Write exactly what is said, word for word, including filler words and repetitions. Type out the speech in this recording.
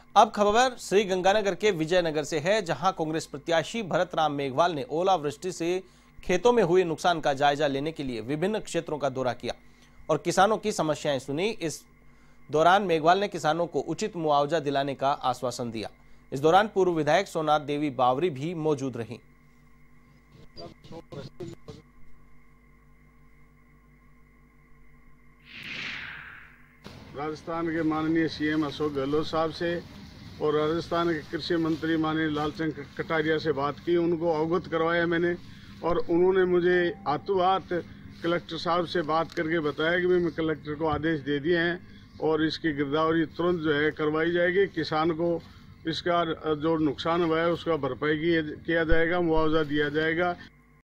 अब खबर श्री गंगानगर के विजयनगर से है, जहां कांग्रेस प्रत्याशी भरत राम मेघवाल ने ओलावृष्टि से खेतों में हुए नुकसान का जायजा लेने के लिए विभिन्न क्षेत्रों का दौरा किया और किसानों की समस्याएं सुनी। इस दौरान मेघवाल ने किसानों को उचित मुआवजा दिलाने का आश्वासन दिया। इस दौरान पूर्व विधायक सोनार देवी बावरी भी मौजूद रहीं। राजस्थान के माननीय सीएम अशोक गहलोत साहब से और राजस्थान के कृषि मंत्री माननीय लालचंद कटारिया से बात की, उनको अवगत करवाया मैंने और उन्होंने मुझे हाथों हाथ कलेक्टर साहब से बात करके बताया कि मैं कलेक्टर को आदेश दे दिए हैं और इसकी गिरदावरी तुरंत जो है करवाई जाएगी। किसान को इसका जो नुकसान हुआ है उसका भरपाई किया जाएगा, मुआवजा दिया जाएगा।